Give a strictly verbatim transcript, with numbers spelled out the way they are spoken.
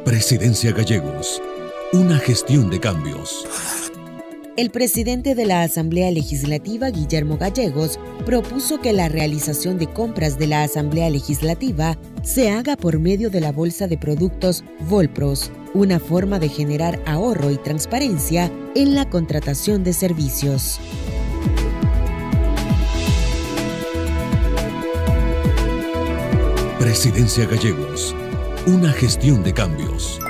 Presidencia Gallegos. Una gestión de cambios. El presidente de la Asamblea Legislativa, Guillermo Gallegos, propuso que la realización de compras de la Asamblea Legislativa se haga por medio de la Bolsa de Productos Volpros, una forma de generar ahorro y transparencia en la contratación de servicios. Presidencia Gallegos. Una gestión de cambios.